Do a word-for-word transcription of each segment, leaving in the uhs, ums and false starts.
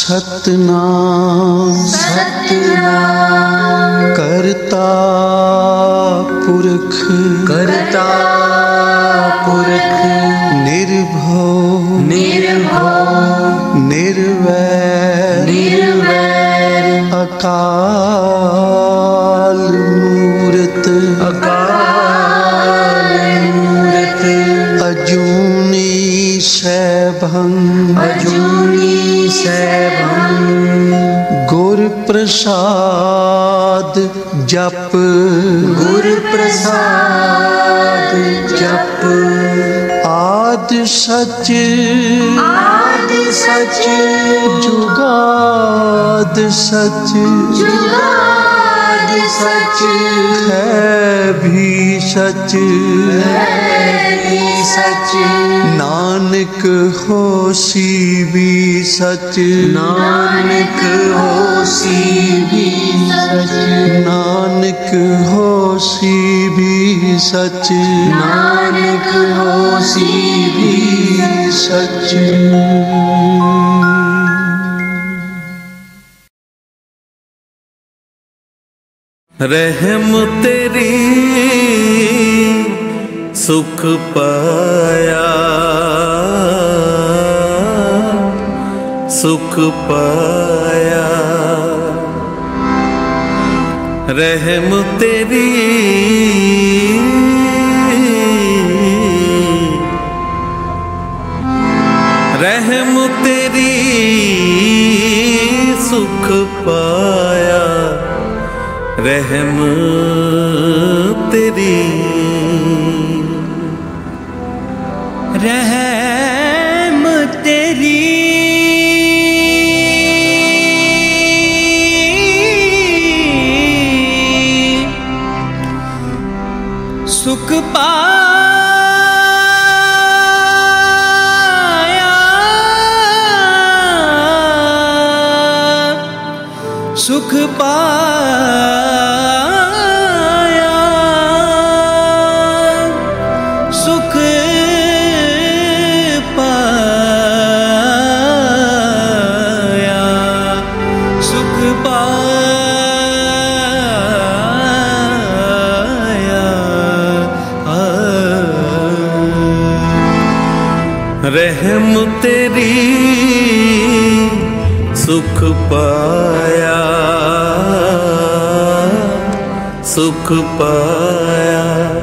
सतनाम सतनाम करता पुरख करता पुरख निर्भव निर्भव निर्वैर निर्वैर अकाल मूरत अकाल मूरत अजूनी सैभं अजूनी सैभं गुर प्रसाद जप गुर प्रसाद जप आद सच आद सच जुगाद सच जुगाद सच है भी सच है भी सच नानक होसी भी सच नानक होसी भी सच नानक होसी भी सच नानक होसी भी सच। रहम तेरी सुख पाया सुख पाया रहम तेरी रहम तेरी सुख पाया रहम तेरी रहम तेरी सुख पाया सुख पाया सुख पाया सुख पाया रहम तेरी सुख पाया सुख पाया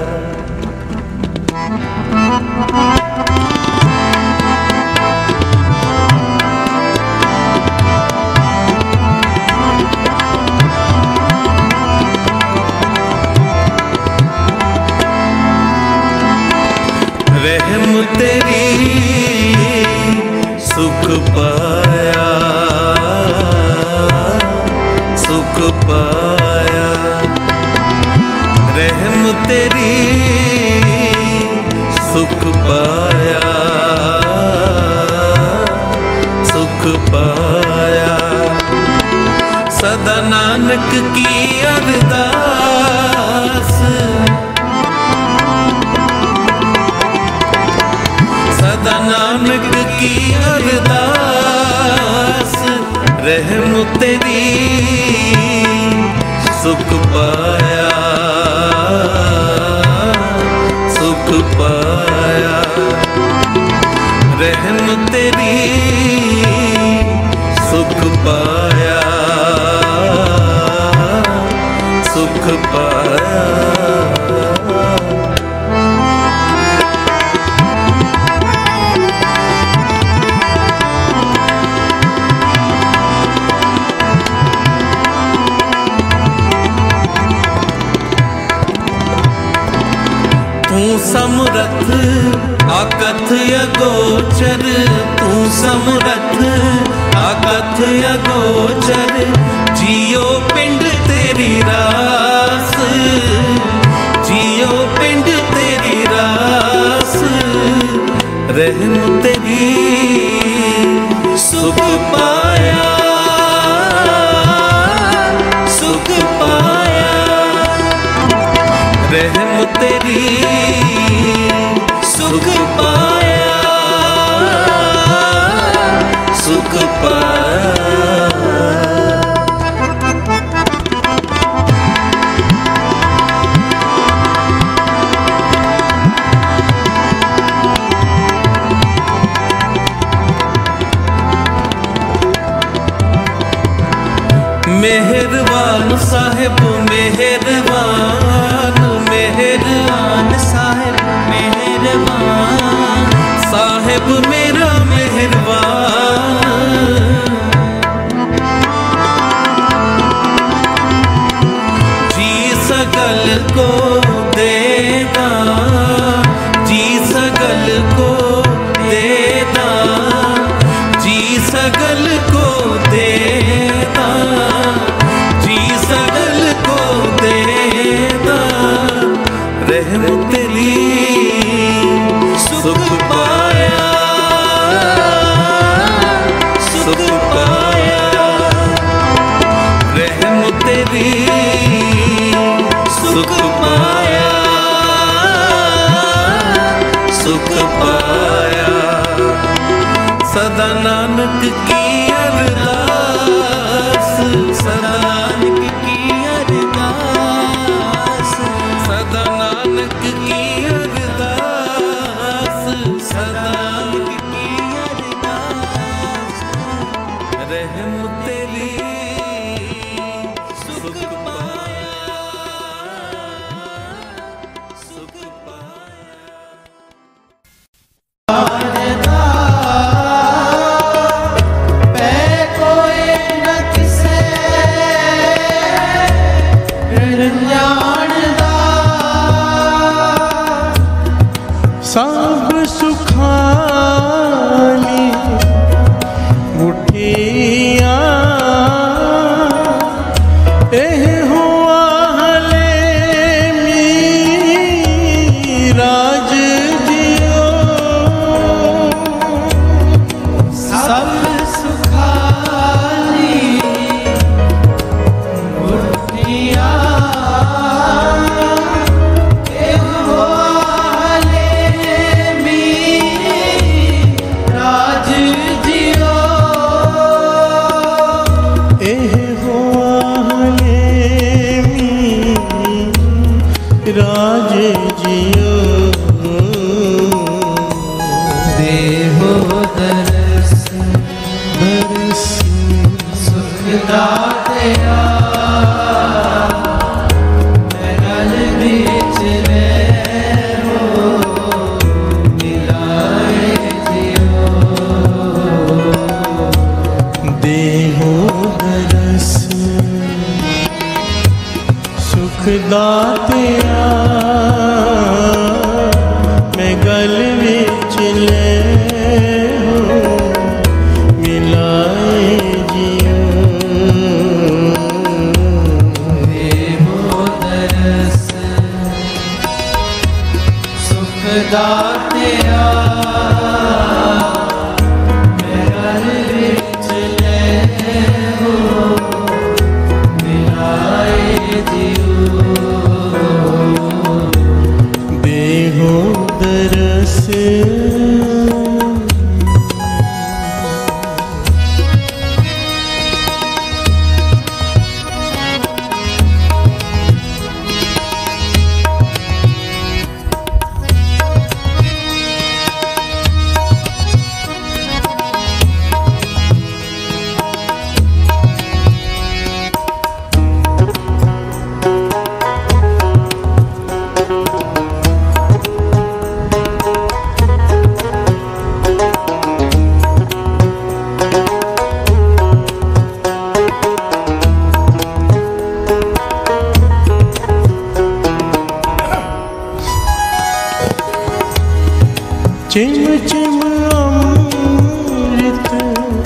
रहम तेरी सुख पाया सुख पाया रहम तेरी सुख पाया सुख पाया सदा नानक की अरदास सदा नानक की अरदास रहम तेरी सुख पाया सुख पाया रहम तेरी सुख पाया सुख पाया तू समरथ आकथ अगोचर तू समरथ आकथ अगोचर जियो पिंड तेरी रास जियो पिंड तेरी रास रहम तेरी सुख पाया सुख पाया रहम तेरी सुख पाया सुख पाया मेहरबान साहिब मेहरबान, मेहरबान साहिब मेहरबान, साहिब मेरा मेहरबान। जी सगल को देना, जी सगल को देना, जी सगल को देना, जी सगल को देना। रहमत तेरी सुख पाया, सुख पाया। रहमत तेरी सुख पाया, सुख पाया। सदा नानक की अरदास, सदा नानक की अरदास, सदा नानक की अरदास, सदा नानक की अरदास। रहमत तेरी सुख पाया, सुख सब सुखानी मुठिया एह हुआ हले मीराज जियो। सब सुखानी मुठिया राज जियो। देहो दरस दरस सुख दातिया, मैं गल बीच रहो मिलाए जियो। देहो दरस सुख दातिया, मैं गल विच ले हो मिलाए जियो। देहो दरस सुख दातिया, मैं गल विच ले हो मिलाए जियो। देहो दरस चिम चिम अमृत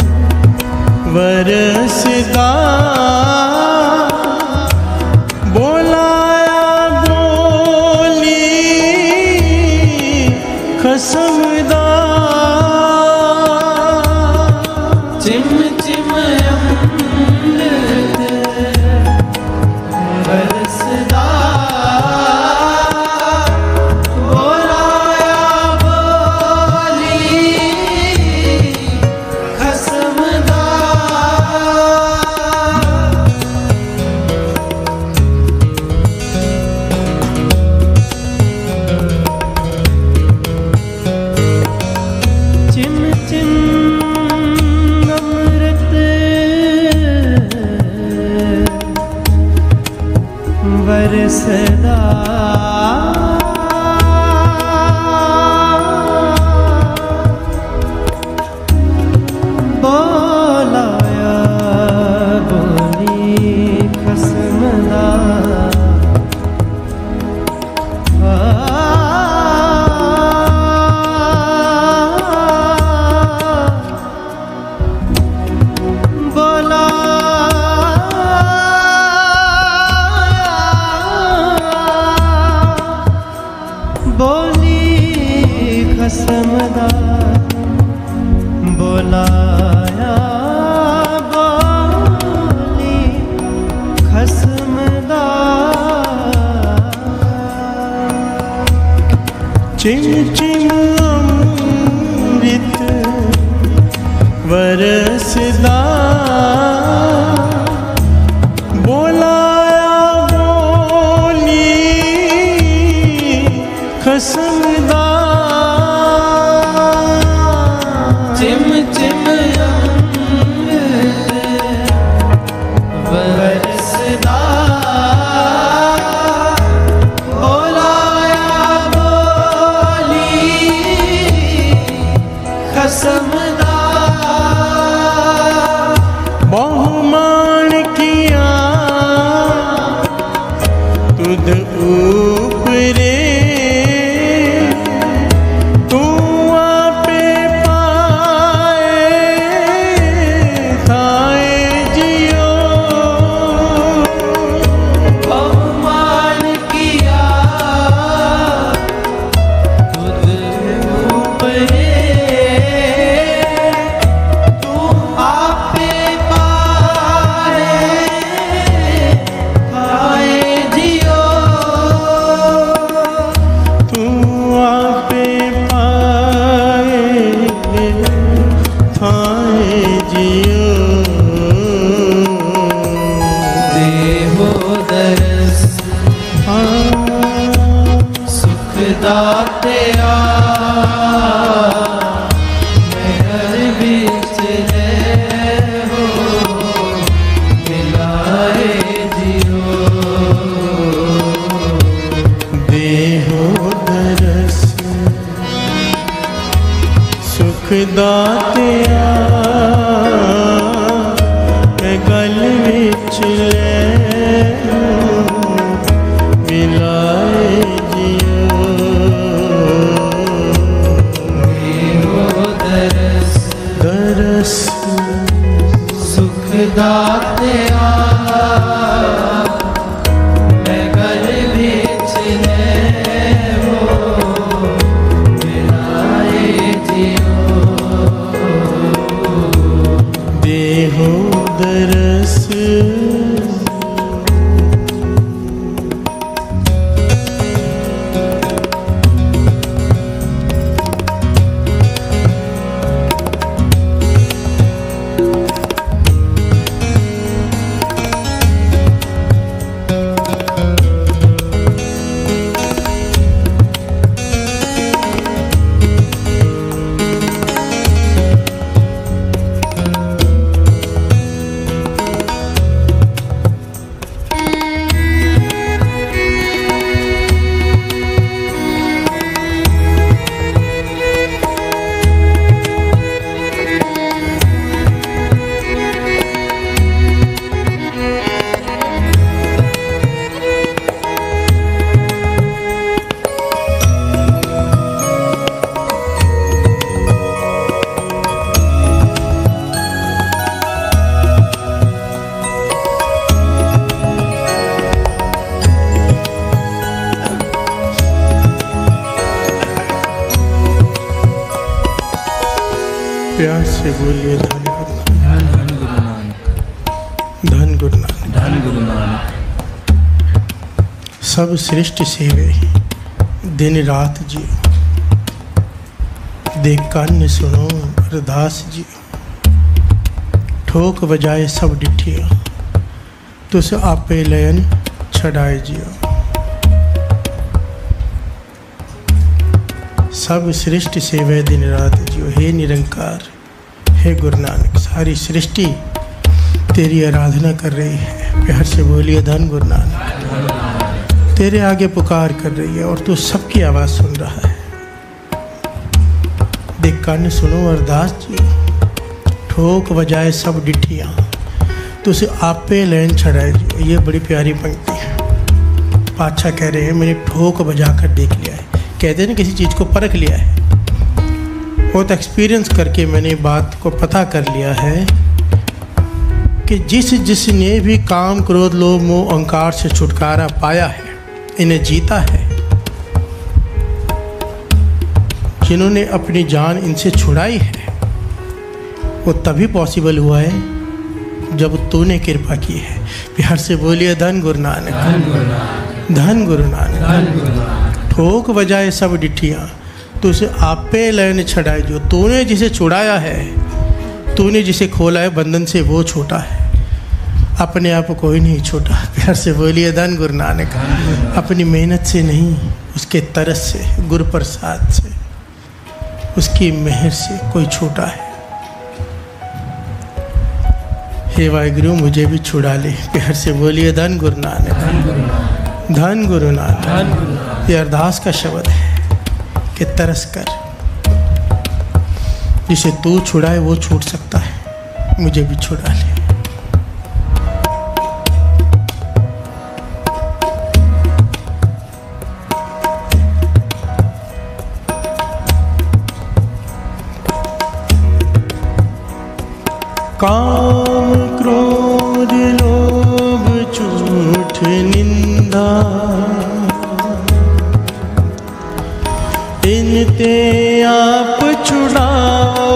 बरसदा, बोलाया बोली खसमदा। चिम चिम अमृत बरसदा, चिम चिम अमृत सदा बोलाया बोली खसमदा खसमदा बोलाया बोली खसमदा चिम चिम अमृत बरसदा बोलाया बोली खसमदा चिम चिम बरसदा बोलाया बोली खसमदा बहुमान किया तुध ऊपरे दातिया मेहर बीच हो मिलाए जियो देहो दरस सुख दातिया मैं गल विच ले मिलाए दरस सुख दातिया मैं गल विच ले हो मिलाए जियो देहो दरस प्यार से बोलिए धन गुरु नानक, धन गुरु नानक, धन गुरु नानक। सब सृष्टि सेवे दिन रात जियो, देख कान सुनो अरदास जियो। ठोक बजाए सब डिठियो, तुस आपे लयन छड़ाए जियो। सब सृष्टि सेवे दिन रात जियो। हे निरंकार, हे गुरु नानक, सारी सृष्टि तेरी आराधना कर रही है। प्यार से बोलिए धन गुरु नानक, तेरे आगे पुकार कर रही है और तू सबकी आवाज़ सुन रहा है। देख कान सुनो अरदास जी, ठोक बजाए सब डिठियाँ, तुझे आपे लैन छड़ाए जी। ये बड़ी प्यारी पंक्ति है। पातशाह कह रहे हैं मैंने ठोक बजा कर देख लिया है। कहते हैं ना किसी चीज़ को परख लिया है, बहुत एक्सपीरियंस करके मैंने बात को पता कर लिया है कि जिस जिसने भी काम क्रोध लोभ मोह अहंकार से छुटकारा पाया है, इन्हें जीता है, जिन्होंने अपनी जान इनसे छुड़ाई है, वो तभी पॉसिबल हुआ है जब तूने कृपा की है। प्यार से बोलिए धन गुरु नानक, धन गुरु नानक। ठोक बजाए सब डिठियाँ, तुझे आपे लैन छड़ाए जो। तूने जिसे छुड़ाया है, तूने जिसे खोला है बंधन से, वो छोटा है, अपने आप कोई नहीं छोटा। प्यार से बोलिए धन गुरु नानक। अपनी मेहनत से नहीं, उसके तरस से, गुरु प्रसाद से, उसकी मेहर से कोई छोटा है। हे वाहिगुरु मुझे भी छुड़ा ले। प्यार से बोलिए धन गुरु नानक, धन गुरु नानक। ये अरदास का शब्द है कि तरस कर, जिसे तू छुड़ाए वो छूट सकता है, मुझे भी छुड़ा ले। काम क्रोध लोभ झूठ निंदा, इनते आप छुड़ाओ।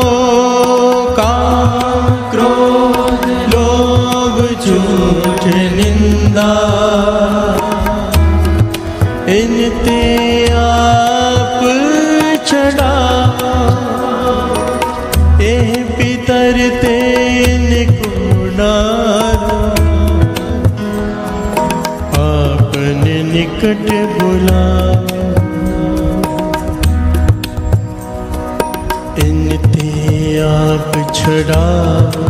काम क्रोध लोभ झूठ निंदा, इनते आप छुड़ाओ। ए पितर इनको डालो, आपने निकट बुलाओ। इनते आप छड़ाओ,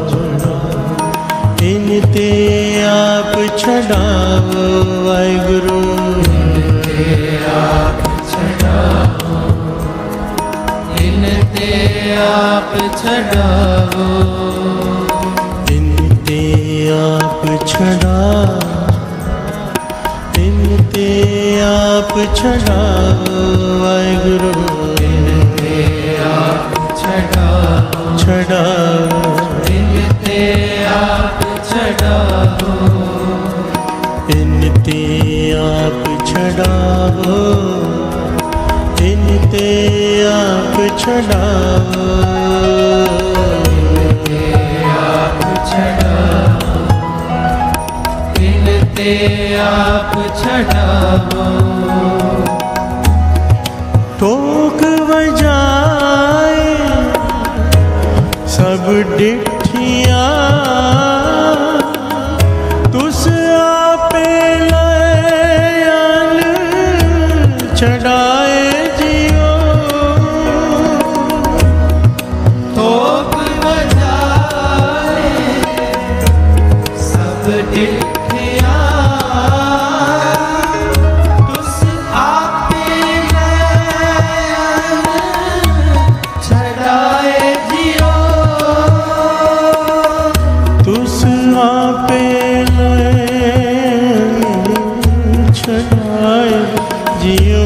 इनते आप छड़ाओ। वाहिगुरु इनते आप छड़ाओ, इनते आप छड़ाओ, इनते आप छड़ाओ, इनते आप छड़ाओ। वाहिगुरु इनते आप छड़ाओ, छड़ाओ, इनते आप छड़ाओ, इनते आप छड़ाओ, इनते आप छड़ाओ, इनते आप छड़ाओ। ठोक बजाए सब डिठियाँ, तुस आपे लैन छड़ाए जियो। ठोक बजाए सब डिठियाँ, तुस आपे लैन छड़ाए जियो। तुस आपे लैन छड़ाए जियो।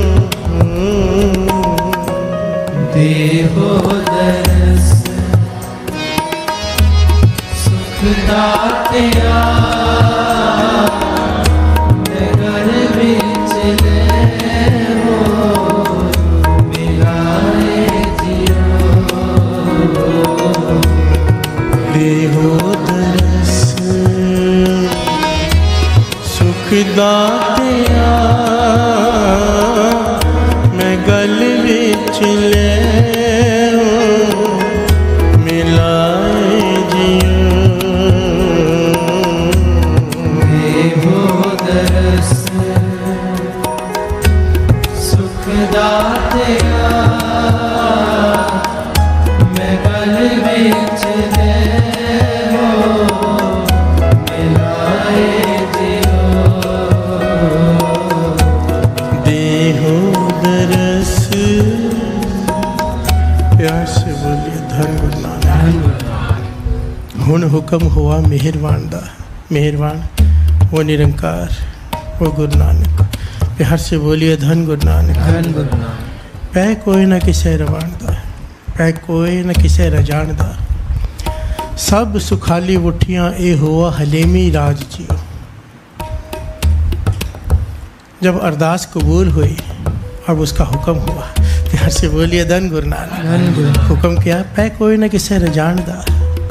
देहो दरस सुख दातिया, नगर बिच ले हो मिलाए जियो। देहो दरस सुख दातिया, मैं गल बिच ले हो मिलाए जियो। देहो दरस सुख दातिया, मैं गल बिच ले हो मिलाए जियो। हुक्म हुआ मेहरबान दा, मेहरबान वो निरंकार वो गुरु नानक। प्यार से बोलिए धन गुरु नानक, धन गुरु नानक। पै कोई न किसे रवानदा, पै कोई न किसे रजानदा, सब सुखाली उठियाँ ए हुआ हलेमी राज जियो। जब अरदास कबूल हुई अब उसका हुक्म हुआ। प्यार से बोलिए धन गुरु नानक, धन गुरु नानक। हुक्म किया पै कोई न किसे रजानदा।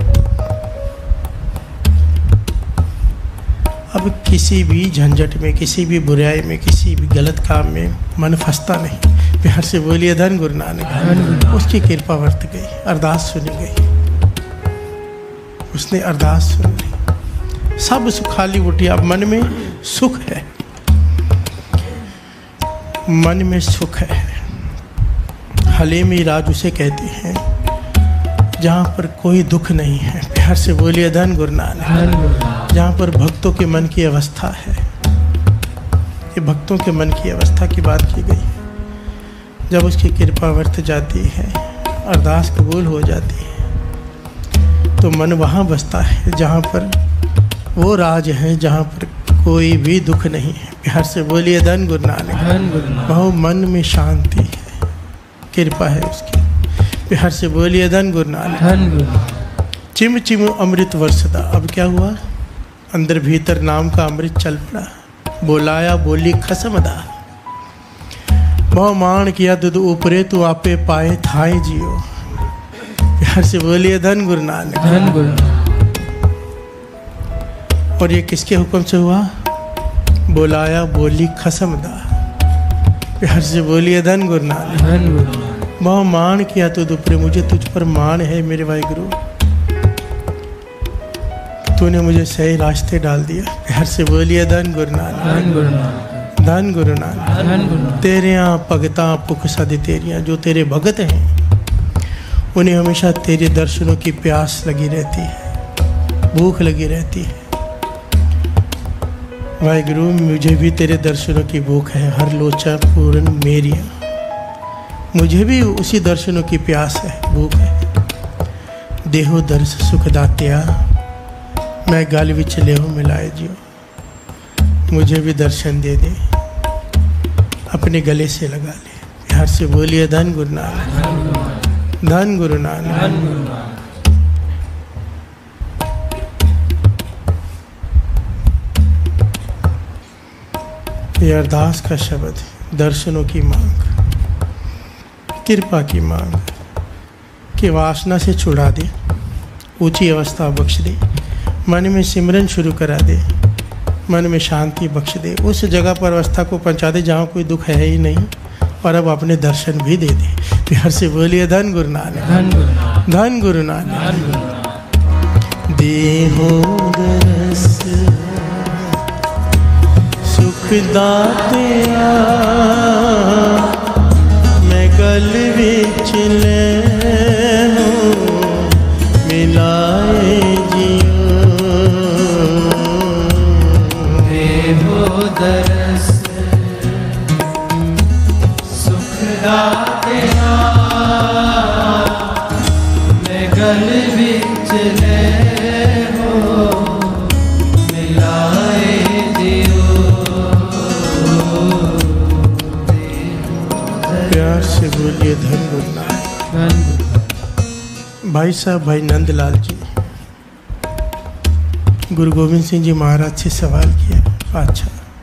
अब किसी भी झंझट में, किसी भी बुराई में, किसी भी गलत काम में मन फंसता नहीं। प्यार से बोलिए धन गुरु नानक। उसकी कृपा वर्त गई, अरदास सुनी गई, उसने अरदास सुन ली, सब सुखाली उठी। अब मन में सुख है, मन में सुख है। हलेमी राज उसे कहते हैं जहाँ पर कोई दुख नहीं है। प्यार से बोलिए धन गुरु नानक। जहाँ पर भक्तों के मन की अवस्था है, ये भक्तों के मन की अवस्था की बात की गई। जब उसकी कृपा वर्त जाती है, अरदास कबूल हो जाती है, तो मन वहाँ बसता है जहाँ पर वो राज है, जहाँ पर कोई भी दुख नहीं है। प्यार से बोलिए धन गुरु नानक। बहु मन में शांति है, कृपा है उसकी। प्यार से बोलिए धन गुरु नानक। चिम चिम अमृत वर्षदा। अब क्या हुआ, अंदर भीतर नाम का अमृत चल पड़ा। बोलाया बोली खसमदा, बहु मान किया दुध ऊपरे तू आपे पाए थाए जियो। प्यार से बोलिए धन गुरु नानक। और ये किसके हुक्म से हुआ, बोलाया बोली खसमदा। प्यार से बोलिए धन गुरु नानक। बहु मान किया तो दुपरे, मुझे तुझ पर मान है मेरे वाहिगुरु, तूने मुझे सही रास्ते डाल दिया। प्यार से बोलिए धन गुरु नानक। धन गुरु नानक। तेरे यहाँ भगतां भुख सद तेरियाँ, जो तेरे भगत हैं उन्हें हमेशा तेरे दर्शनों की प्यास लगी रहती है, भूख लगी रहती है। वाहिगुरु मुझे भी तेरे दर्शनों की भूख है, हर लोचा पूर्ण मेरिया, मुझे भी उसी दर्शनों की प्यास है, भूख है। देहो दर्श सुख दात्या, मैं गल विच लेहो मिलाए जियो। मुझे भी दर्शन दे दे, अपने गले से लगा ले। प्यार से बोलिए धन गुरु नानक। धन गुरु नानक। ये अरदास का शब्द, दर्शनों की मांग, कृपा की मांग, कि वासना से छुड़ा दे, ऊंची अवस्था बख्श दे, मन में सिमरन शुरू करा दे, मन में शांति बख्श दे, उस जगह पर अवस्था को पहुंचा दे जहाँ कोई दुख है ही नहीं, और अब अपने दर्शन भी दे दे। प्यार से बोलिए धन गुरु नानक। धन गुरु नानक। देहो दरस सुख दातिया, मैं गल विच लेहो मिलाए जियो। देहो दरस सुख दातिया, मैं गल विच लेहो मिलाए जियो। प्यार से बोलिए धन गुरु नानक। भाई साहब भाई नंदलाल जी, गुरु गोविंद सिंह जी महाराज से सवाल किया। अच्छा,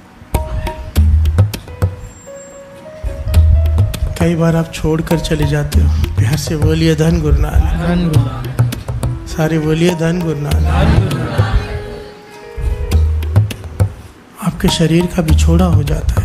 कई बार आप छोड़कर चले जाते हो। प्यार से बोलिए धन गुरु नानक। सारे बोलिए धन गुरु नानक। आपके शरीर का बिछोड़ा हो जाता है।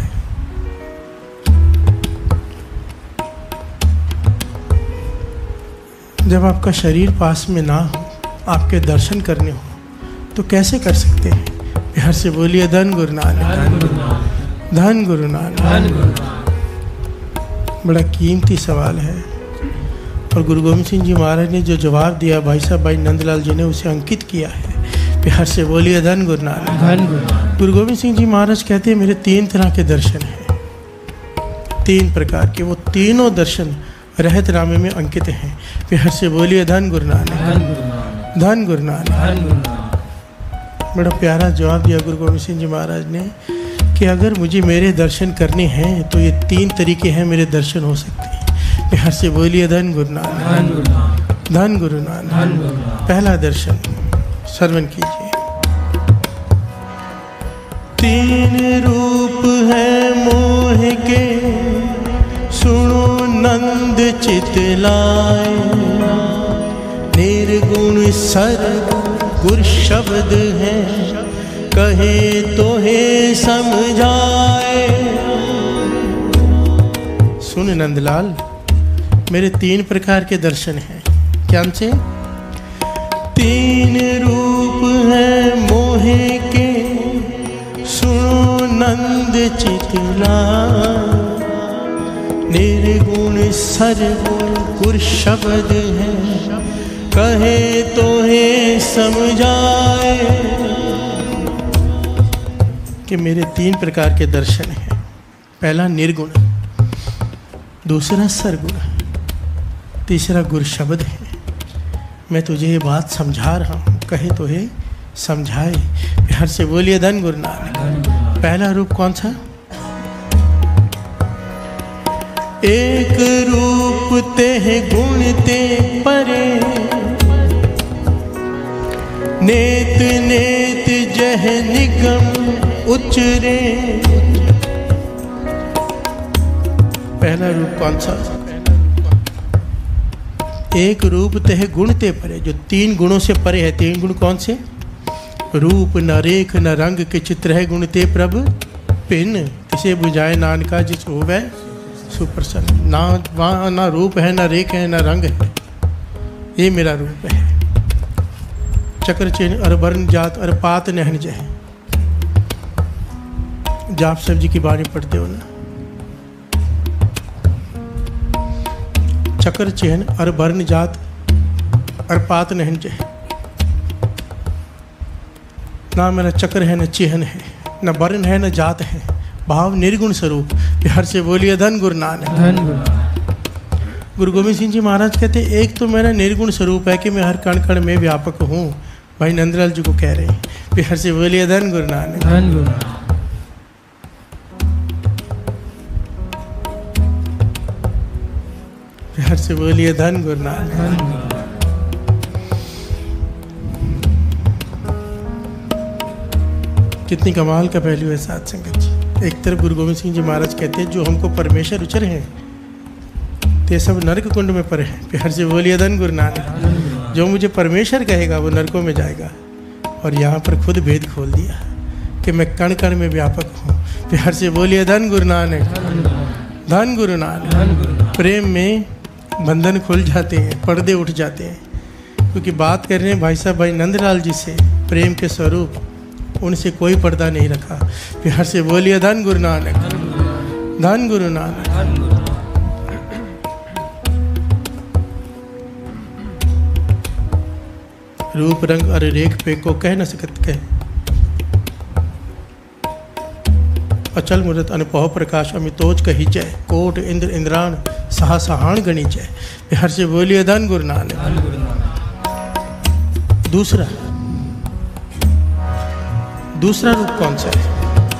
जब आपका शरीर पास में ना हो, आपके दर्शन करने हो, तो कैसे कर सकते हैं? प्यार से बोलिए धन गुरु नानक। धन गुरु नानक। बड़ा कीमती सवाल है, और गुरु गोविंद सिंह जी महाराज ने जो जवाब दिया भाई साहब भाई नंदलाल जी ने, उसे अंकित किया है। प्यार से बोलिए धन गुरु नानक। गुरु गोविंद सिंह जी महाराज कहते हैं मेरे तीन तरह के दर्शन हैं, तीन प्रकार के, वो तीनों दर्शन रहत नामे में अंकित हैं। प्यार से बोलिए धन गुरु नानक। धन गुरु नानक। बड़ा प्यारा जवाब दिया गुरु गोविंद सिंह जी महाराज ने कि अगर मुझे मेरे दर्शन करने हैं तो ये तीन तरीके हैं मेरे दर्शन हो सकते हैं। बिहार से बोलिए धन गुरु नानक, धन गुरु नानक। पहला दर्शन श्रवण कीजिए। तीन रूप है मोह के सुनो नंद चितलाए, निर्गुण सद्गुर शब्द है कहे तो हे समझाए। सुन नंदलाल, मेरे तीन प्रकार के दर्शन हैं। क्या से? तीन रूप है मोह के सुनो नंद चितलाए, निर्गुण सद्गुर शब्द है कहे तो हे समझाए। कि मेरे तीन प्रकार के दर्शन हैं। पहला निर्गुण, दूसरा सरगुण, तीसरा गुर शब्द है। मैं तुझे ये बात समझा रहा हूँ, कहे तो हे समझाए। बिहार से बोलिए धन गुरु नानक। पहला रूप कौन सा? एक रूप ते गुण ते परे, नेत नेत जह निगम उचरे। पहला रूप कौन सा? एक रूप तह गुण ते परे, जो तीन गुणों से परे है। तीन गुण कौन से? रूप न रेख न रंग के चित्र है गुण ते प्रभ पिन, तिसे बुझाए नानका जिस होवे सुप्रसन्न। ना वहाँ ना रूप है, ना रेख है, ना रंग है, ये मेरा रूप है। चक्र चिन्ह अर वर्ण जात अर पात नहन जय। जाप साहब जी की बाणी पढ़ते हो ना? चक्र चिन्ह अर वर्ण जात अर पात नहन जय। ना मेरा चक्र है, न चिन्ह है, न वर्ण है, न जात है, भाव निर्गुण स्वरूप। बिहार से बोलिए धन गुरु नानक। गुरु गोविंद सिंह जी महाराज कहते एक तो मेरा निर्गुण स्वरूप है कि मैं हर कण कण में व्यापक हूँ। भाई नंदलाल जी को कह रहे हैं। बिहार से बोलिए धन गुरु नानक। धन गुरु। बिहार से बोलिए धन गुरु नानक। कितनी कमाल का पहलू है साथ संगत जी। एक तरफ गुरु गोविंद सिंह जी महाराज कहते हैं जो हमको परमेश्वर उचर हैं ते सब नरक कुंड में पड़े हैं। प्यार से बोलिए धन गुरु नानक। जो मुझे परमेश्वर कहेगा वो नरकों में जाएगा। और यहाँ पर खुद भेद खोल दिया कि मैं कण कण में व्यापक हूँ। प्यार से बोलिए धन गुरु नानक। धन गुरु नानक। प्रेम में बंधन खुल जाते हैं, पर्दे उठ जाते हैं। क्योंकि बात कर रहे हैं भाई साहब भाई नंदलाल जी से, प्रेम के स्वरूप, उनसे कोई पर्दा नहीं रखा। प्यार से बोलिए धन गुरु नानक। धन गुरु नानक। रूप रंग अरे रेख पे को कह न सकत कह, अचल मूर्त अनुपह प्रकाश अमितोज कही जय। कोट इंद्र इंद्राण सहा सहान गणी जय। बिहार से बोलिए धन गुरु नानक। दूसरा दूसरा रूप कौन सा है?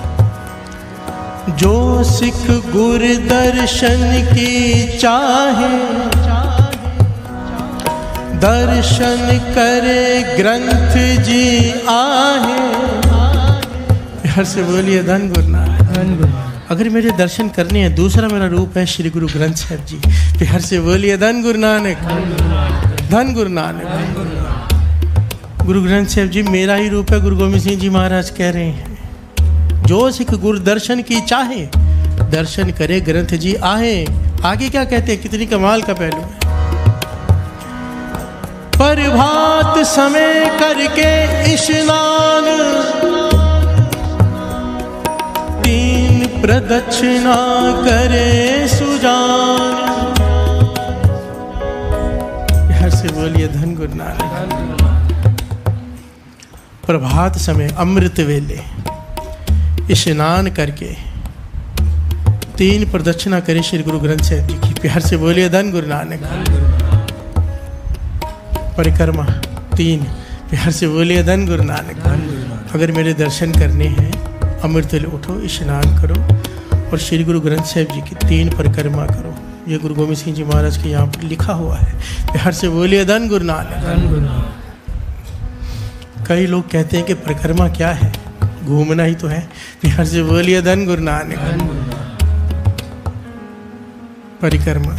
जो सिख गुर दर्शन की चाहे, दर्शन करे ग्रंथ जी आहे। बिहार से बोलिए धन गुरु नानक। अगर मेरे दर्शन करने हैं, दूसरा मेरा रूप है श्री गुरु ग्रंथ साहब जी। बिहार से बोलिए धन गुरु नानक। धन गुरु नानक। गुरु ग्रंथ साहब जी मेरा ही रूप है। गुरु गोविंद सिंह जी महाराज कह रहे हैं जो सिख गुरु दर्शन की चाहे, दर्शन करे ग्रंथ जी आहे। आगे क्या कहते हैं? कितनी कमाल का पहलू है। प्रभात समय करके स्नान, तीन प्रदक्षिणा करे सुजान। बिहार से बोलिए धन गुरु नानक। प्रभात समय अमृत वेले स्नान करके तीन प्रदक्षिणा करे श्री गुरु ग्रंथ साहब जी की। प्यार से बोलिए धन गुरु नानक। परिक्रमा तीन, प्यार से बोलिए धन गुरु नानक। अगर मेरे दर्शन करने हैं, अमृत वेले उठो, स्नान करो और श्री गुरु ग्रंथ साहिब जी की तीन परिक्रमा करो। ये गुरु गोविंद सिंह जी महाराज के यहाँ पर लिखा हुआ है। प्यार से बोलिए धन गुरु नानक। कई लोग कहते हैं कि परिक्रमा क्या है, घूमना ही तो है। प्यार से बोलिए धन गुरु नानक। परिक्रमा,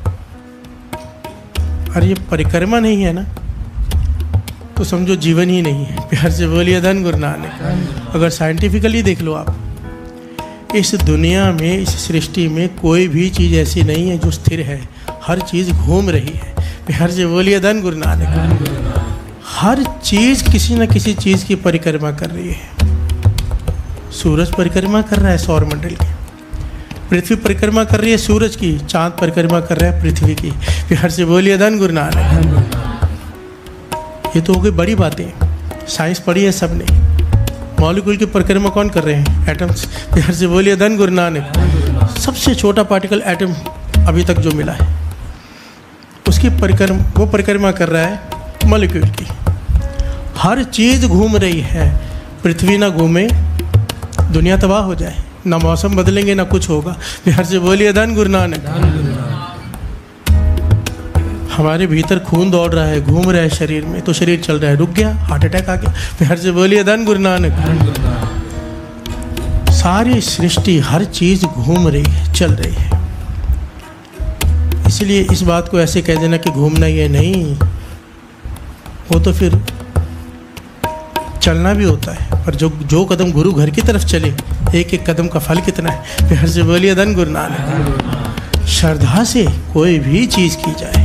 अरे ये परिक्रमा नहीं है ना तो समझो जीवन ही नहीं है। प्यार से बोलिए धन गुरु नानक। अगर साइंटिफिकली देख लो आप, इस दुनिया में, इस सृष्टि में कोई भी चीज़ ऐसी नहीं है जो स्थिर है, हर चीज़ घूम रही है। प्यार से बोलिए धन गुरु नानक। हर चीज़ किसी न किसी चीज़ की परिक्रमा कर रही है। सूरज परिक्रमा कर रहा है सौर मंडल की, पृथ्वी परिक्रमा कर रही है सूरज की, चांद परिक्रमा कर रहा है पृथ्वी की। प्यार से बोलिए धन गुरु नानक। ये तो हो गई बड़ी बातें, साइंस पढ़ी है सबने। मॉलिक्यूल की परिक्रमा कौन कर रहे हैं? एटम्स। प्यार से बोलिए धन गुरु नानक। सबसे छोटा पार्टिकल एटम अभी तक जो मिला है, उसकी परिक्रमा, वो परिक्रमा कर रहा है मॉलिक्यूल की। हर चीज़ घूम रही है। पृथ्वी ना घूमे दुनिया तबाह हो जाए, ना मौसम बदलेंगे ना कुछ होगा। प्यार से बोलिए धन गुरु नानक। हमारे भीतर खून दौड़ रहा है, घूम रहा है शरीर में, तो शरीर चल रहा है, रुक गया, हार्ट अटैक आ गया। प्यार से बोलिए धन गुरु नानक। सारी सृष्टि, हर चीज घूम रही है, चल रही है। इसलिए इस बात को ऐसे कह देना कि घूमना ये नहीं, वो तो फिर चलना भी होता है, पर जो जो कदम गुरु घर की तरफ चले, एक एक कदम का फल कितना है। प्यार से बोलिए धन गुरु नानक। श्रद्धा से कोई भी चीज की जाए,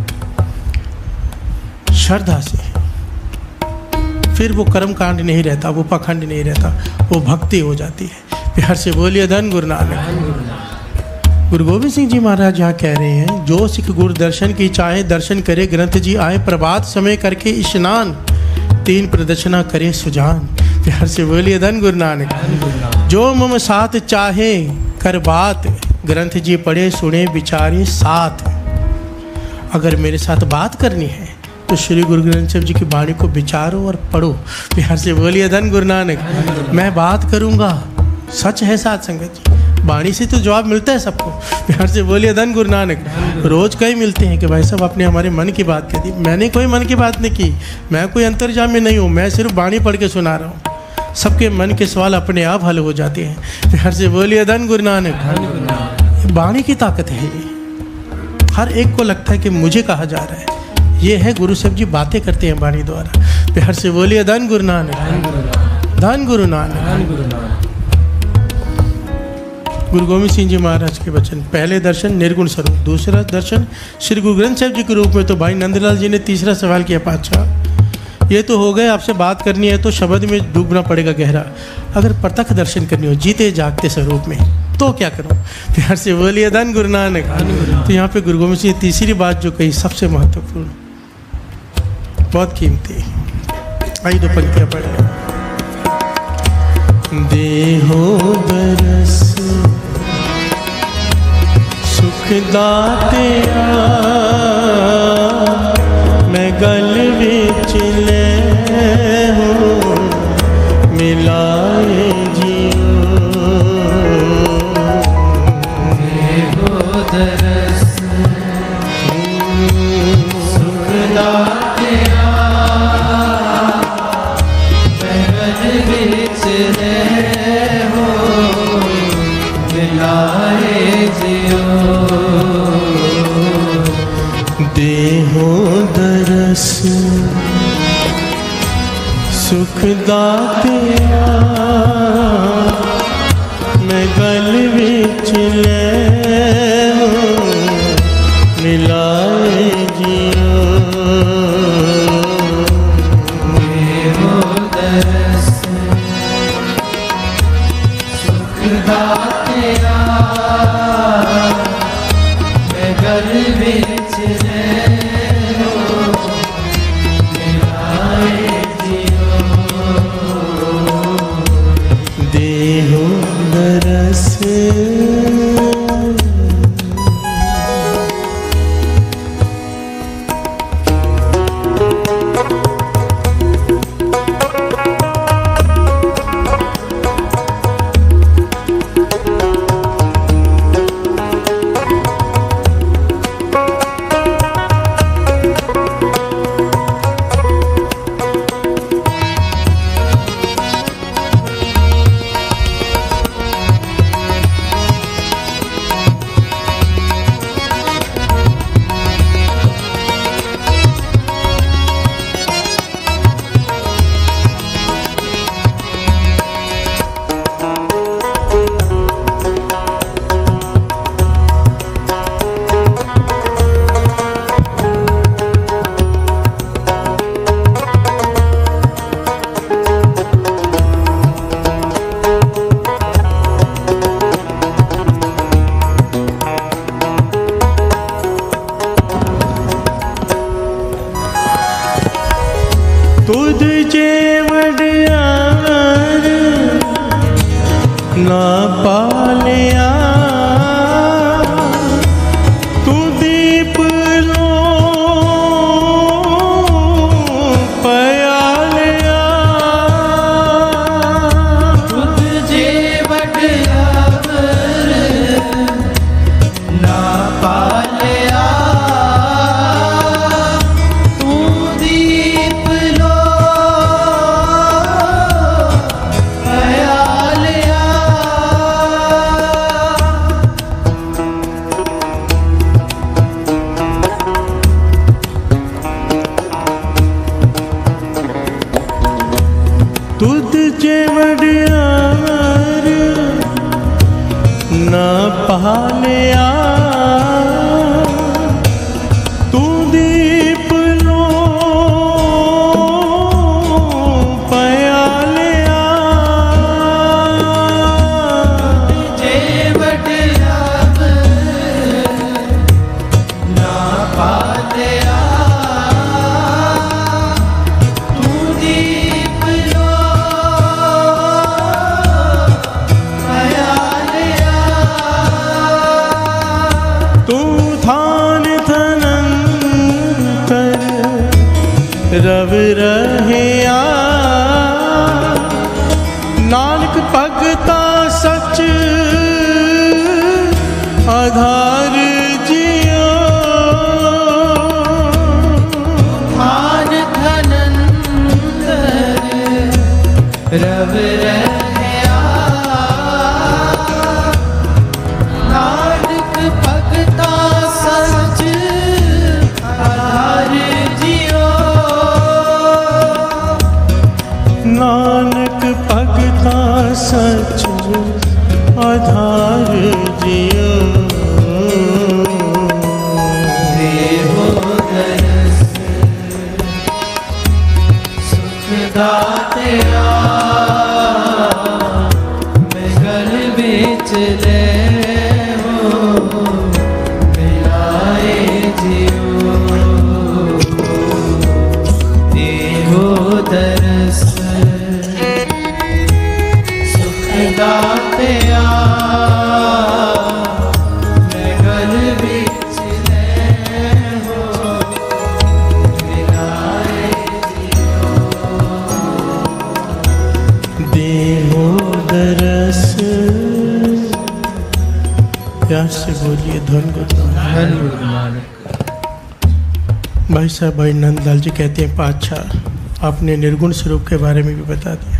श्रद्धा से, फिर वो कर्म कांड नहीं रहता, वो पाखंड नहीं रहता, वो भक्ति हो जाती है। प्यार से बोलिए धन गुरु नानक। गुरु गोविंद सिंह जी महाराज यहाँ कह रहे हैं, जो सिख गुरु दर्शन की चाहे दर्शन करे, ग्रंथ जी आए प्रभात समय करके स्नान, तीन प्रदक्षिणा करे सुजान। प्यार से बोलिए धन गुरु नानक। जो मम साथ चाहे कर बात, ग्रंथ जी पढ़े सुने विचारे साथ। अगर मेरे साथ बात करनी है तो श्री गुरु ग्रंथ साहिब जी की वाणी को विचारो और पढ़ो। प्यार से बोलिए धन गुरु नानक। मैं बात करूँगा, सच है साथ संगत जी, वाणी से तो जवाब मिलता है सबको। प्यार से बोलिए धन गुरु नानक। रोज कई मिलते हैं कि भाई साहब आपने हमारे मन की बात कह दी। मैंने कोई मन की बात नहीं की, मैं कोई अंतर्जामी नहीं हूँ, मैं सिर्फ वाणी पढ़ के सुना रहा हूँ। सबके मन के सवाल अपने आप हल हो जाते हैं। प्यार से बोलिए धन गुरु नानक। वाणी की ताकत है ये। हर एक को लगता है कि मुझे कहा जा रहा है, ये है गुरु साहब जी बातें करते हैं वाणी द्वारा। प्यार से बोलिए धन गुरु नानक। धन गुरु नानक। गुरु गोविंद सिंह जी महाराज के वचन, पहले दर्शन निर्गुण स्वरूप, दूसरा दर्शन श्री गुरु ग्रंथ साहिब जी के रूप में। तो भाई नंदलाल जी ने तीसरा सवाल किया, पातशाह ये तो हो गए, आपसे बात करनी है तो शब्द में डूबना पड़ेगा गहरा, अगर प्रत्यक्ष दर्शन करनी हो जीते जागते स्वरूप में तो क्या करूं? प्यार से बोलिए धन गुरु नानक। तो यहाँ पे गुरु गोविंद सिंह तीसरी बात जो कही सबसे महत्वपूर्ण, बहुत कीमती। आई दो पंक्तियां पढ़ लें। देहो दरस सुख दातिया, मैं गल विच ले हूँ मिलाए जियो। देहो दरस सुख दातिया, मैं गल विच ले हूँ मिलाए जियो। देहो दरस सुख दातिया, मैं गल विच ले हूँ मिलाए जियो। देहो दरस सुख दातिया, मैं गल विच ले हूँ मिलाए जियो। देहो दरस ना पालिया तू दीप लो पयालिया तुझे वडलावर ना पालिया तू दीप लो पयालिया तुझ जे वडियार ना पालिया तू दीप लो पयालिया तुझे वडलावर ना पालिया तू दीप लो पयालिया तू थान धनंतर रव रहिया नानक भगता सच आधार जियो मान धनंतर रव रहया नानक भगता सच आधार जियो नानक भगता सच आधार जियो देहो दरस सुख दातिया मैं गल बेच ले हो मिलाए जियो देहो दरस सुख दातिया मैं गल बेच ले हो मिलाए देहो दरस प्यार से बोलिए धन को भाई साहब भाई नंदलाल जी कहते हैं पातशाह आपने निर्गुण स्वरूप के बारे में भी बता दिया।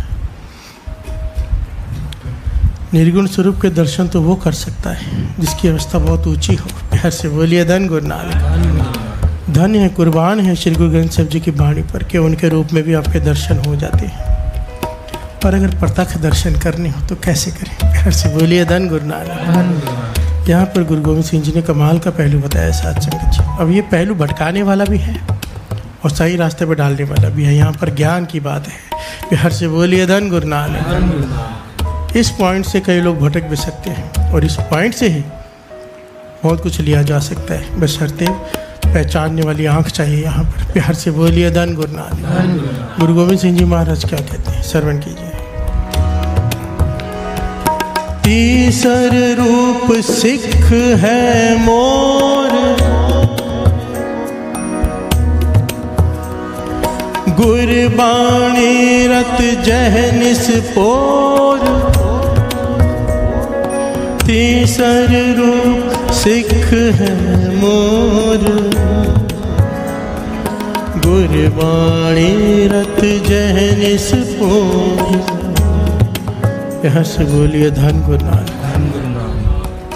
निर्गुण स्वरूप के दर्शन तो वो कर सकता है जिसकी अवस्था बहुत ऊंची हो। प्यार से बोलिए धन गुरु नानक। धन है कुर्बान है श्री गुरु ग्रंथ साहिब जी की वाणी पर कि उनके रूप में भी आपके दर्शन हो जाते हैं। पर अगर प्रत्यक्ष दर्शन करने हो तो कैसे करें? प्यार से बोलिए धन गुरु नानक। यहाँ पर गुरु गोविंद सिंह जी ने कमाल का पहलू बताया साथ संगत जी। अब ये पहलू भटकाने वाला भी है और सही रास्ते पर डालने वाला भी है। यहाँ पर ज्ञान की बात है। प्यार से बोलिए धन गुरु नानक। इस पॉइंट से कई लोग भटक भी सकते हैं और इस पॉइंट से ही बहुत कुछ लिया जा सकता है, बशर्ते पहचानने वाली आंख चाहिए। यहाँ पर प्यार से बोलिए धन गुरु नानक। गुरु गोविंद सिंह जी महाराज क्या कहते हैं, श्रवण कीजिए। तीसर रूप सिख है मोर, गुरबाणी रत जह निस्पोर। तीसर रूप सिख है मोर, गुरबाणी रत जह निस्पोर। यहाँ से बोलिए धन गुरु नानक।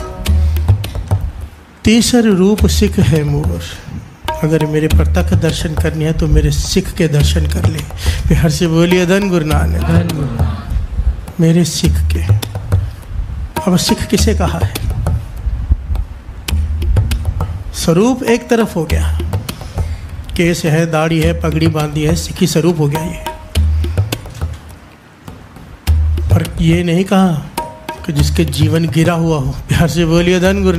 तीसर रूप सिख है मोर। अगर मेरे प्रत्यक्ष दर्शन करने हैं तो मेरे सिख के दर्शन कर ले। बिहार से बोलिए धन गुरु नानक। मेरे सिख के। अब सिख किसे कहा है? स्वरूप एक तरफ हो गया, केस है, दाढ़ी है, पगड़ी बांधी है, सिखी स्वरूप हो गया ये। पर ये नहीं कहा कि जिसके जीवन गिरा हुआ हो। बिहार से बोलिए धन गुरु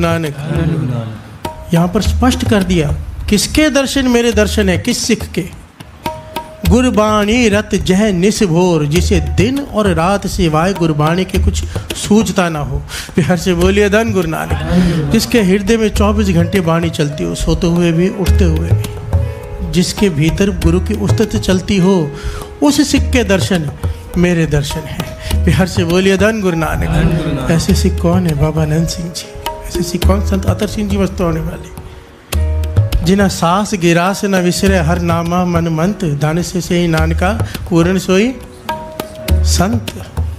नानक। यहाँ पर स्पष्ट कर दिया किसके दर्शन मेरे दर्शन है, किस सिख के गुरबाणी रत जह निस भोर, जिसे दिन और रात सिवाय गुरबाणी के कुछ सूझता ना हो। बिहार से बोलिए धन गुरु नानक। जिसके हृदय में चौबीस घंटे बाणी चलती हो, सोते हुए भी उठते हुए भी, जिसके भीतर गुरु की उस्तत चलती हो, उस सिख के दर्शन मेरे दर्शन हैं। बिहार से बोलिए धन गुरु नानक। ऐसे सिख कौन है? बाबा नंद सिंह जी। ऐसे सिख कौन? संत अतर सिंह जी मस्त होने वाले, जिना सास गिरास न विसरे हर नामा मन मंत, दान से सही नानका पूर्ण सोई संत।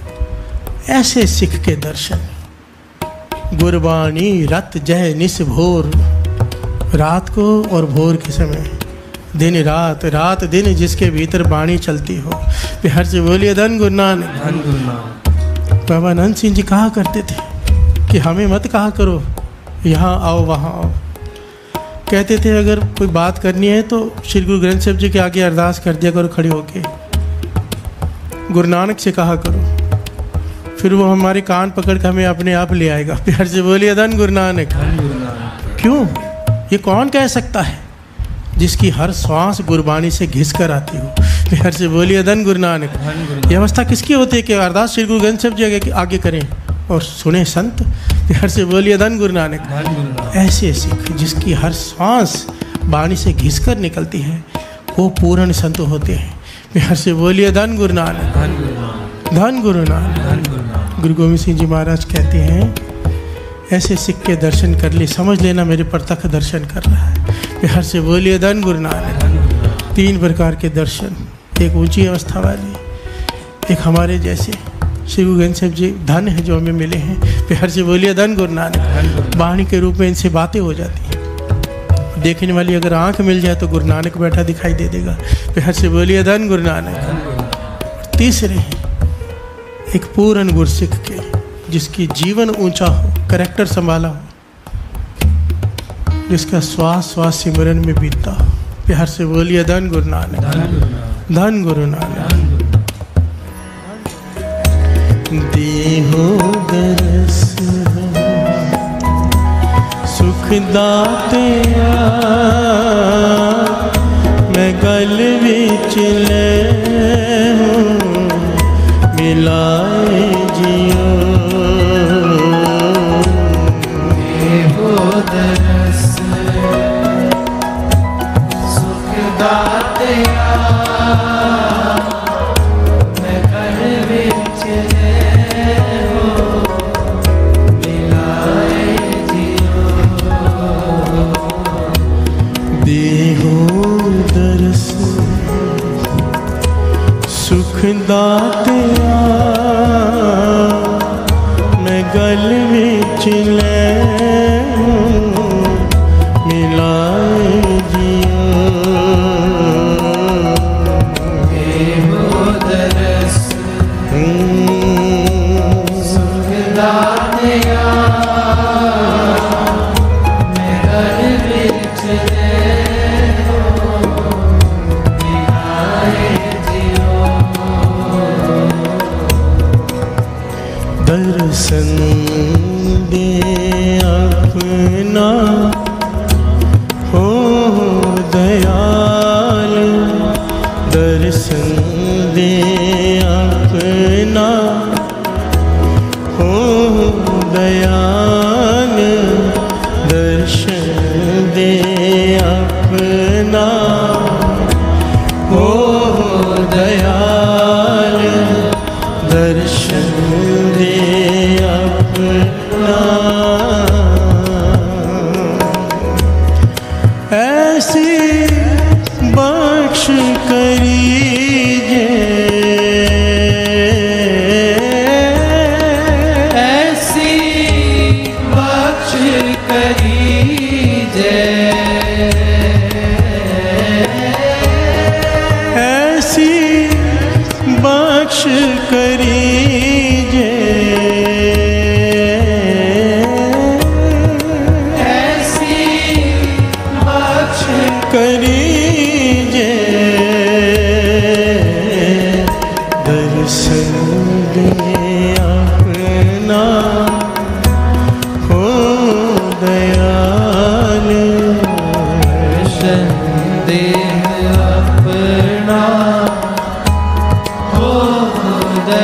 ऐसे सिख के दर्शन। गुरबाणी रत जय निस भोर, रात को और भोर के समय, दिन रात रात दिन, जिसके भीतर बाणी चलती हो। बिहार से बोलिए धन गुरु नानक। धन गुरु नानक। बाबा नंद सिंह जी कहा करते थे कि हमें मत कहा करो यहाँ आओ वहाँ आओ। कहते थे अगर कोई बात करनी है तो श्री गुरु ग्रंथ साहिब जी के आगे अरदास कर दिया करो खड़े होके, गुरु नानक से कहा करो, फिर वो हमारे कान पकड़ कर हमें अपने आप ले आएगा। प्यार से बोलिए धन गुरु नानक। क्यों? ये कौन कह सकता है जिसकी हर श्वास गुरबाणी से घिस कर आती हो? प्यार से बोलिए धन गुरु नानक। ये अवस्था किसकी होती है कि अरदास श्री गुरु ग्रंथ साहिब जी आगे, आगे करें और सुने संत? प्यार से बोलिए धन गुरु नानक। ऐसे सिख जिसकी हर सांस बाणी से घिस कर निकलती है, वो पूर्ण संत होते हैं। प्यार से बोलिए धन गुरु नानक। धन गुरु नानक। गुरु गोविंद सिंह जी महाराज कहते हैं ऐसे सिख के दर्शन कर ले, समझ लेना मेरे प्रत्यक्ष दर्शन कर रहा है। प्यार से बोलिए धन गुरु नानक। तीन प्रकार के दर्शन, एक ऊंची अवस्था वाले, एक हमारे जैसे। श्री गुरु ग्रंथ साहिब जी धन है जो हमें मिले हैं। प्यार से बोलिए धन गुरु नानक। वाणी के रूप में इनसे बातें हो जाती हैं। देखने वाली अगर आंख मिल जाए तो गुरु नानक बैठा दिखाई दे देगा। प्यार से बोलिए धन गुरु नानक। तीसरे हैं एक पूर्ण गुरसिख के, जिसकी जीवन ऊंचा हो, करैक्टर संभाला हो, जिसका श्वास श्वास सिमरन में बीतता हो। प्यार से बोलिए धन गुरु नानक। धन गुरु नानक। देहो दरस सुख दातिया, मैं गल विच ले मिलाए जियो। देहो दरस सुख दातिया, मैं गल विच ले मिलाए जियो। देहो दरस सुख दातिया, मैं गल विच ले मिलाए जियो। देहो दरस सुख दातिया, मैं गल विच ले मिलाए जियो। दर्शन दे अपना हो दयाल, दर्शन दे अपना हो दयाल, दर्शन दे अपना हो दयाल, दर्शन दे अपना। ऐसी बख्श करीजे, ऐसी बख्श करीजे, ऐसी बख्श करीजे, ऐसी बख्श करीजे, दर्शन दे अपना हो दयाल, दर्शन दे अपना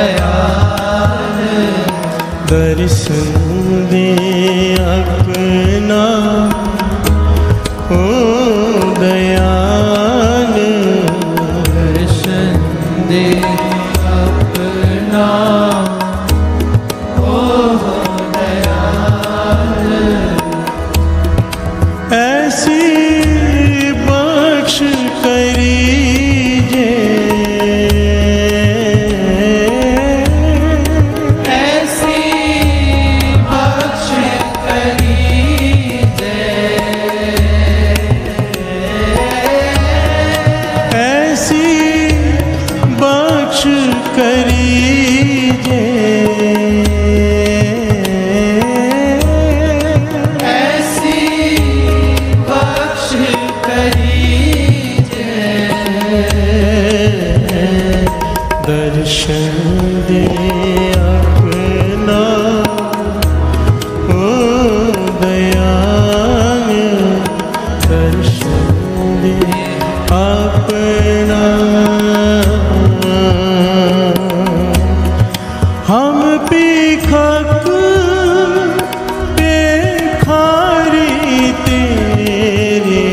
दयाल दर्शन दे अपना ओ दयाल दर्शन दे अपना ओ दयाल ऐसी बख्श करीजे ऐसी बख्श करीजे ऐसी बख्श करीजे ऐसी बख्श करीजे दर्शन दे अपना ओ दयाल दर्शन दे अपना हम पीखक बेखारी तेरे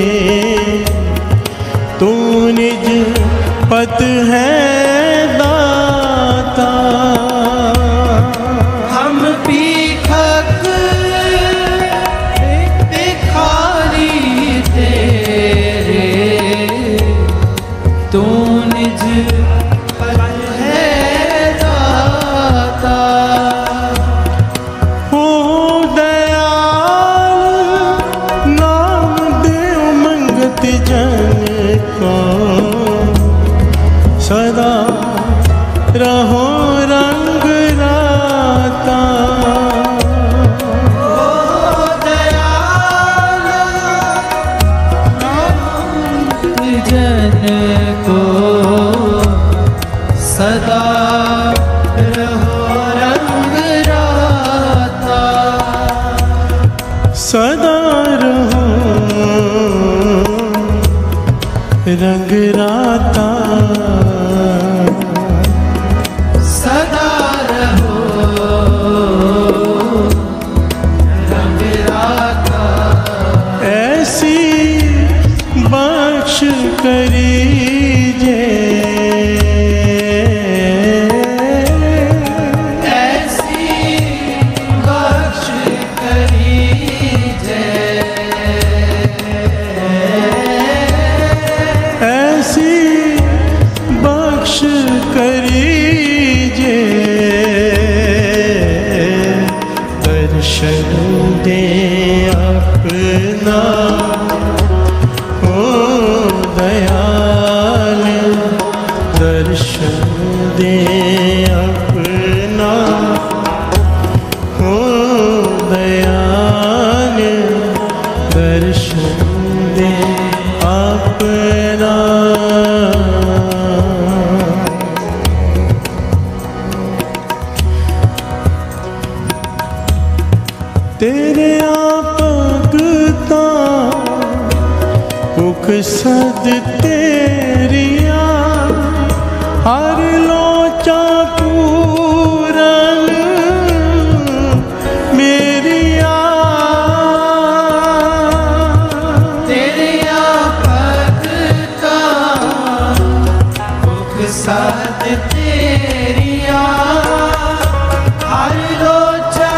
तू निज पत है दाता हम पीखक भिखारी तेरे तू निज पद है दाता हो दयाल नाम देव मंगत जन को सदा रहो रंग राता ओ दयाल जन को सदा रहो रंग राता सदा रहो रंग राता सदा रहो रंग राता ऐसी बख्श करीजे ऐसी बख्श करीजे ऐसी बख्श करीजे दर्शन दे अपना ओ दयाल दर्शन दे अपना ओ दयाल दर्शन दे अपना तेरे आपगता मुख सद तेरिया हर लोचा पूरन मेरिया तेरे आपगता मुख साथ तेरिया हर लोचा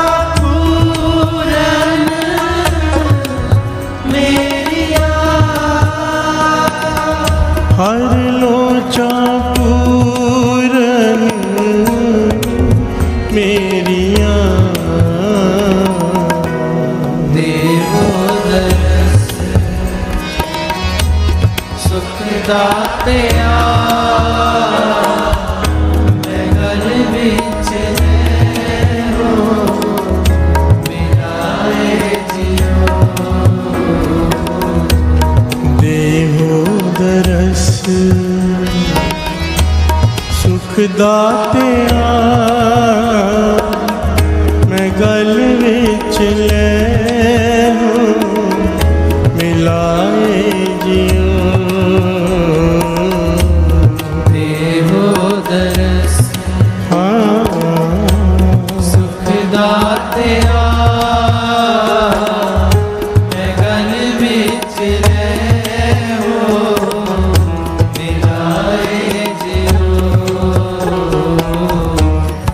पूरन मेरिया हर लोचा पूरन मेरिया देवो दरस सुख दातिया मैं घर बिच हो मिलाए जियो देहो दरस सुख दातिया मैं गल विच ले हूँ मिलाए जियो देवो दरस हाँ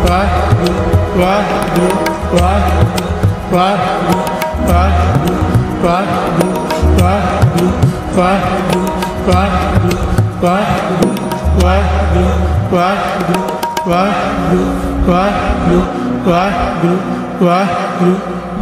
वाहिगुरु वाहिगुरु वाहिगुरु वाहिगुरु वाहिगुरु वाहिगुरु वाहिगुरु वाहिगुरु वाहिगुरु वाहिगुरु वाहिगुरु वाहिगुरु वाहिगुरु वाहिगुरु वाहिगुरु वाहिगुरु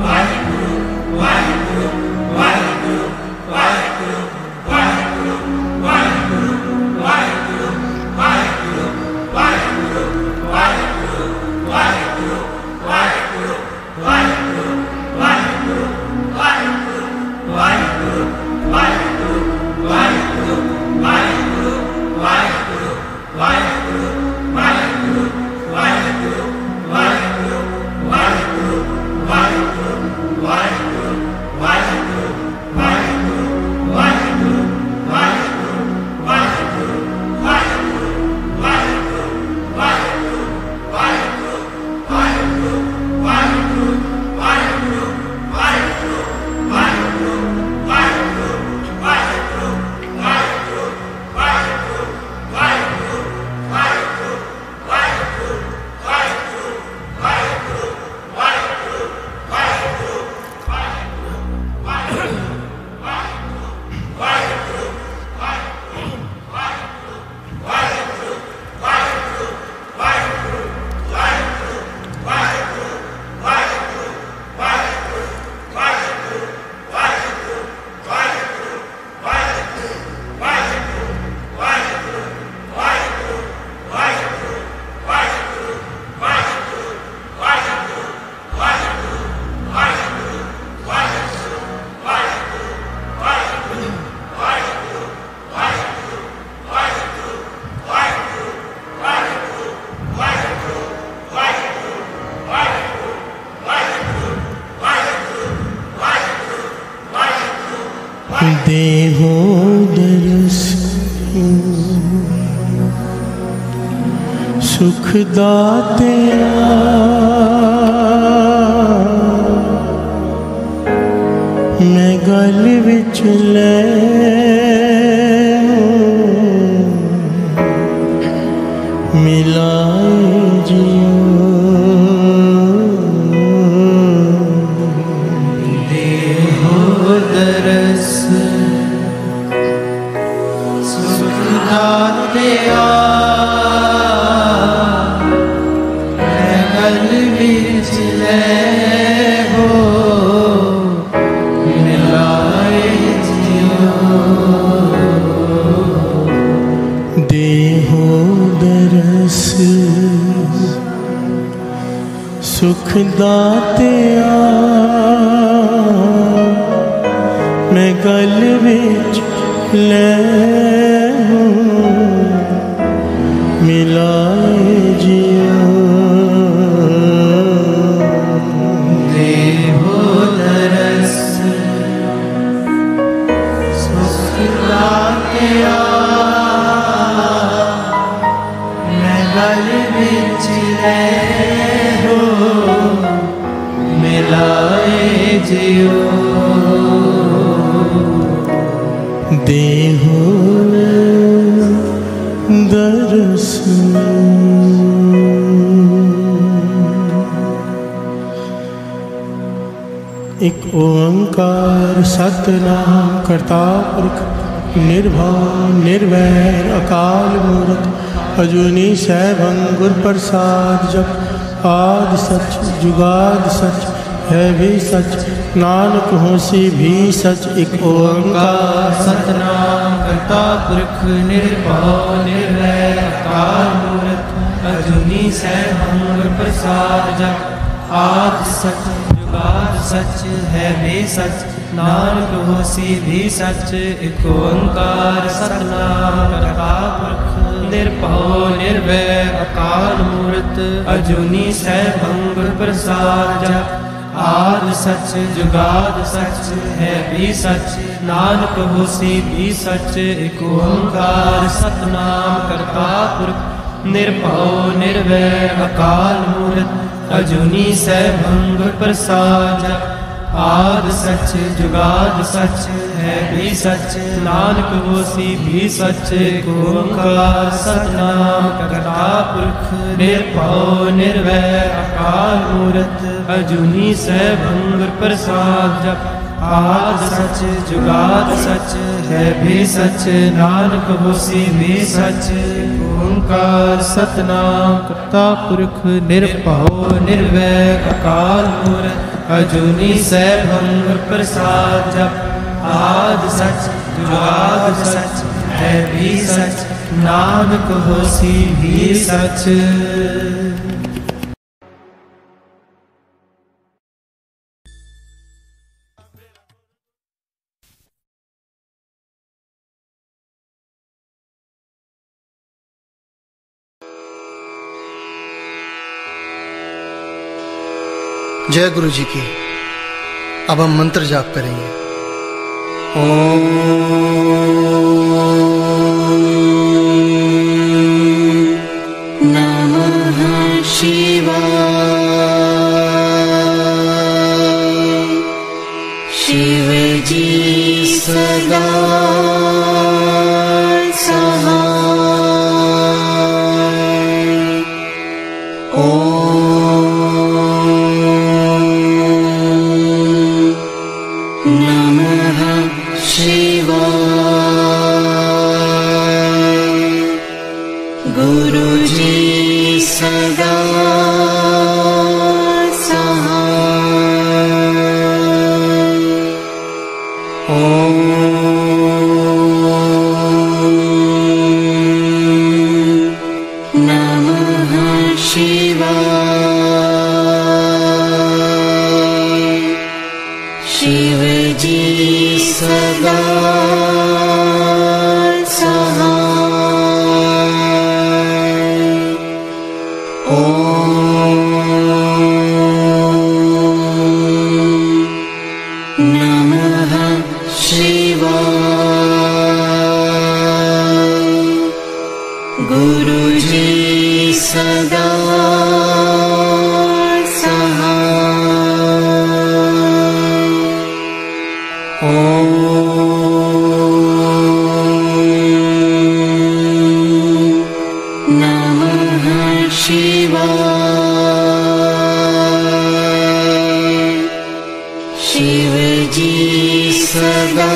देहो दरस सुख दाते मैं गल विच ले मिलाए जियो सुख दाते मैं गल विच ले मिलाए जियो देहो दरस सुख दाते मैं गल विच ले मिलाए जियो देहो दरस एक ओंकार सतनाम करता पुरख निर्भय निर्वैर अकाल मूरत अजूनी सैभं गुर प्रसाद जप आदि सच जुगाद सच है भी सच नानक होसी भी सच एक ओंकार सतनाम करता पुरख निर्भय निर्वैर अकाल मूरत अजूनी सैभं गुर प्रसाद जप आदि सच जुगाद सच है भी सच नानक होसी भी सच एक ओंकार सतनाम करता पुरख निर्भय निर्वैर अकाल मूरत अजूनी सैभं गुर प्रसाद जप आदि सच जुगाद सच है भी सच नानक होसी भी सच एक ओंकार सतनाम करता पुरख निर्भय निर्वैर अकाल मूरत अजूनी सैभं गुर प्रसाद जप आद सच जुगाद सच है भी सच, नानक होसी भी सच। ओंकार सतनाम करता पुरख निर्भव निर्वैर अकाल मूरत अजूनी सैभं गुर प्रसाद जप। आद सच जुगाद सच है भी सच, नानक होसी भी सच। ओंकार सतनाम करता पुरख निर्भव निर्वैर अकाल मूरत अजूनी सैभं गुर प्रसाद जप। आद सच जुगाद सच है भी सच, नानक होसी भी सच। जय गुरु जी की। अब हम मंत्र जाप करेंगे। ओम नमः शिवाय। शिव जी सदा सहाय। ओम सदा सहाय। ओम नमः शिवाय। शिव जी सदा सदा सहाय। ओम नमः शिवाय। शिव जी सदा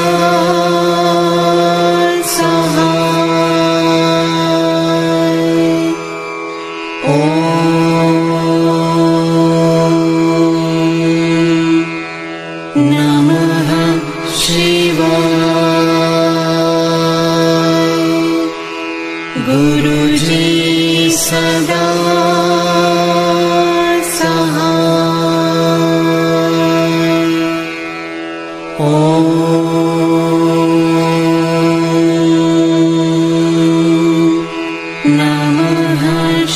सदा सहाय। ओम नमः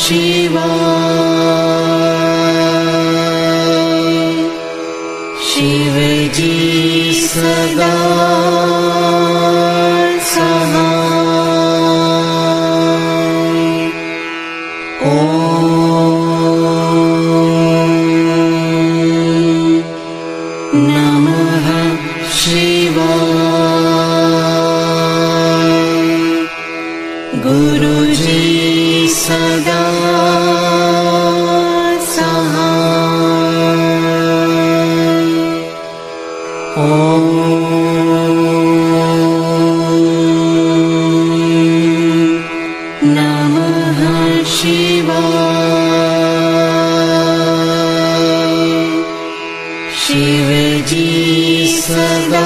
शिवाय। शिव जी सदा सदा सहाय। ओम नमः शिवाय। शिव जी सदा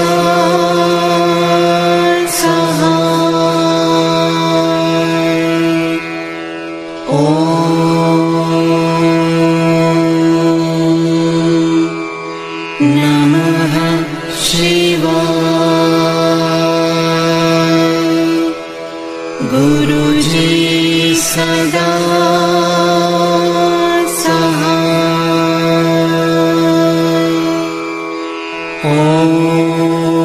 सदा सहाय। ओम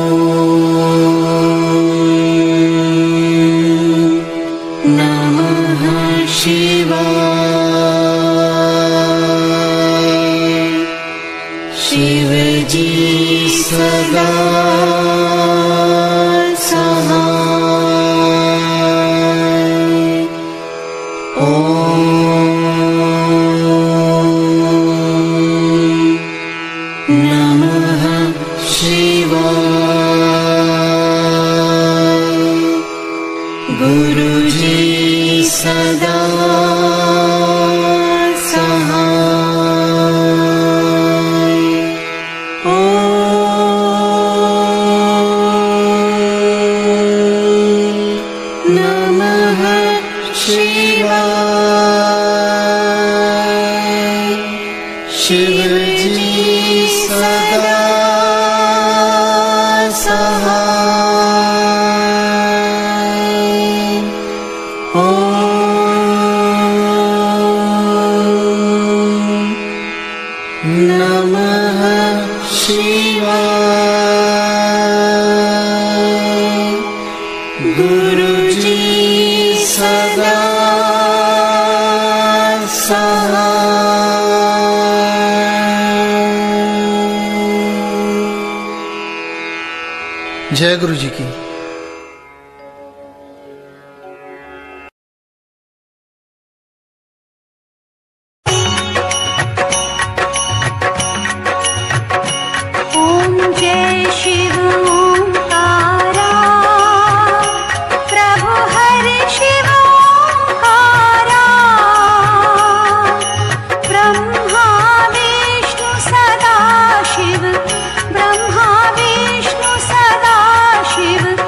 शिव जी सदा सहाय। ओम नमः शिवाय। गुरुजी सदा सहाय। ओम नमः शिवाय। शिवजी सदा सहाय। ओम नमः शिवाय। गुरुजी सदा सहाय। जय गुरु जी की। ओम जय शिव ओंकारा, प्रभु हरि शिव ओंकारा। ब्रह्मा विष्णु सदा शिव, ब्रह्मा विष्णु सदा शिव।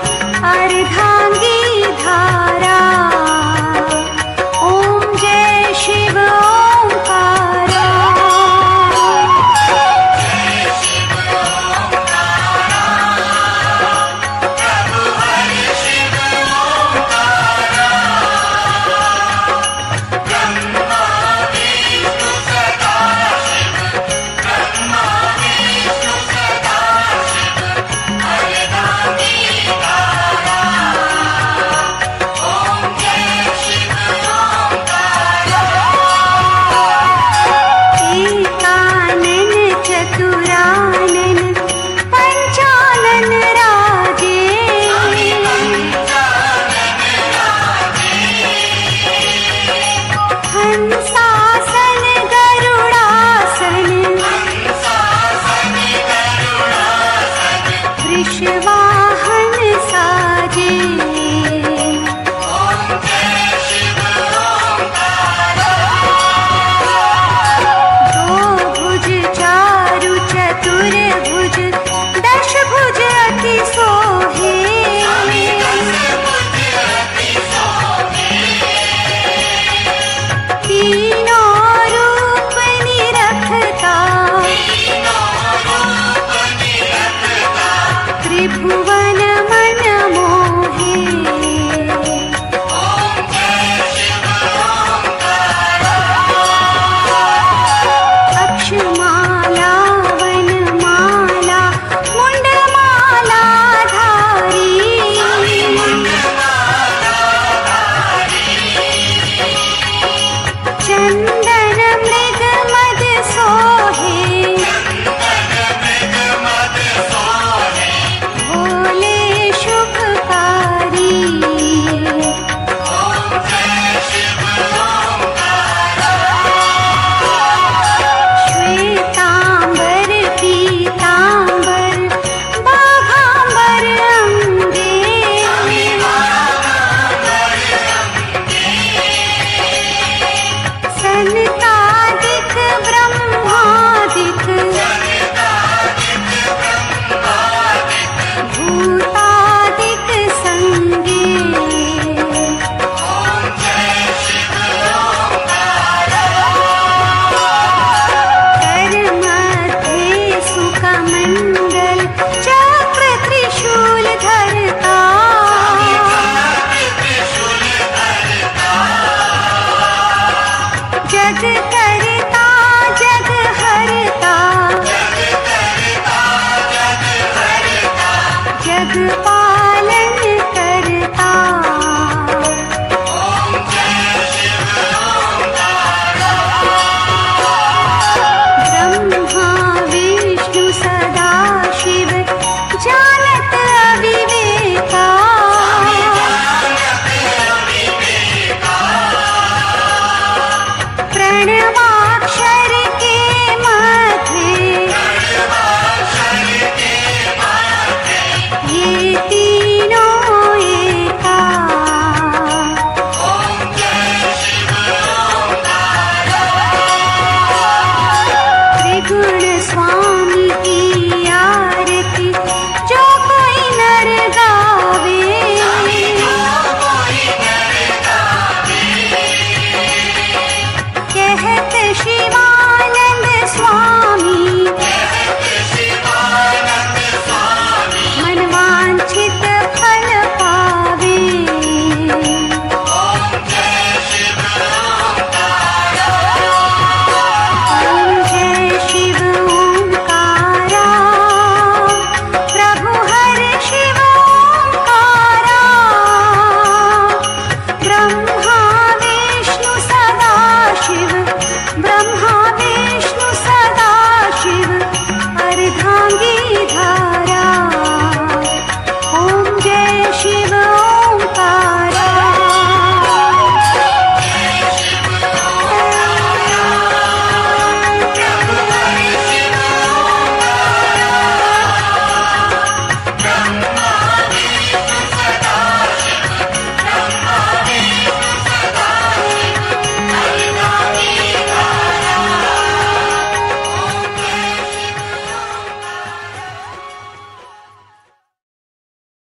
शिव ब्रह्मा